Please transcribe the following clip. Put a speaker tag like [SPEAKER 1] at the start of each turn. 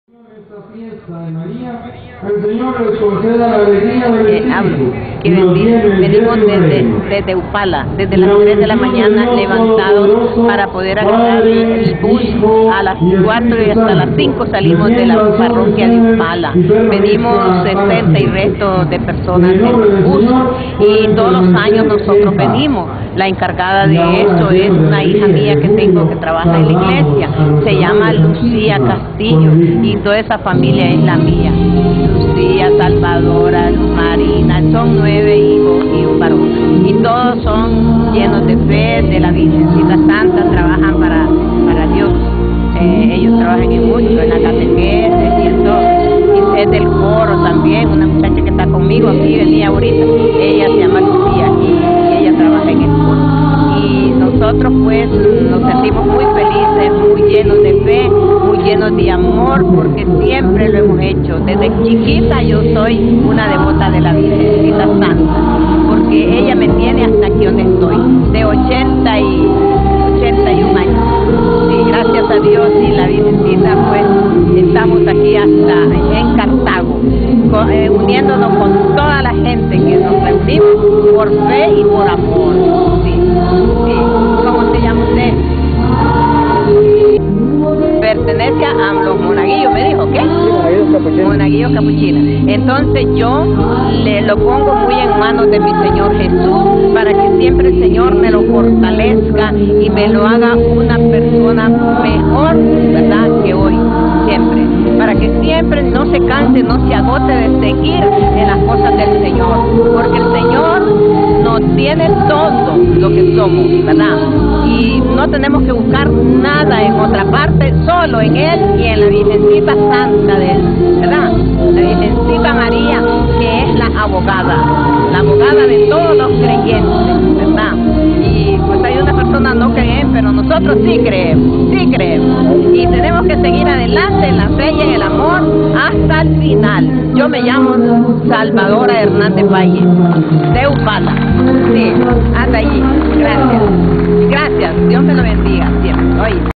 [SPEAKER 1] Esta fiesta de María, el Señor les conceda la alegría del Espíritu.
[SPEAKER 2] Que venimos desde Upala, desde las 3 de la mañana levantados para poder agarrar el bus a las 4 y hasta las 5 salimos de la parroquia de Upala. Venimos 60 y resto de personas en el bus y todos los años nosotros venimos. La encargada de esto es una hija mía que tengo que trabaja en la iglesia, se llama Lucía Castillo y toda esa familia es la mía. Lucía, Salvadora, Marina, son 9 hijos y un varón. Y todos son llenos de fe, de la Virgencita Santa, trabajan para Dios. Ellos trabajan en mucho, en la catequesis y en todo. Y es del coro también, una muchacha que está conmigo aquí, venía ahorita, ella se llama Lucía y ella trabaja en el coro. Y nosotros pues nos sentimos muy felices, muy llenos de fe, muy llenos de amor, porque siempre lo hemos hecho. Desde chiquita yo soy una devota de la Virgencita Santa, porque ella me tiene hasta aquí donde estoy, de 81 años. Y gracias a Dios y la Virgencita, pues estamos aquí hasta en Cartago, uniéndonos con toda la gente que nos reunimos por fe y por amor. Sí, sí. ¿Cómo se llama usted? Pertenece a los monaguillos, me dijo, ¿qué? Monaguillos capuchinos. Entonces yo lo pongo muy en manos de mi Señor Jesús, para que siempre el Señor me lo fortalezca y me lo haga una persona mejor, ¿verdad?, que hoy, siempre. Para que siempre no se canse, no se agote de seguir en las cosas del Señor, porque el Señor nos tiene todo lo que somos, ¿verdad? Y no tenemos que buscar nada en otra parte, solo en Él y en la Virgencita Santa de Él, ¿verdad? La Virgencita María, que es la abogada de todos los creyentes, ¿verdad? Y pues hay unas personas no creen, pero nosotros sí creemos. Y tenemos que seguir adelante en la fe y en el amor hasta el final. Yo me llamo Salvadora Hernández Valle, de Upala. Sí, hasta allí. Gracias. Gracias. Dios me lo bendiga siempre. Oye.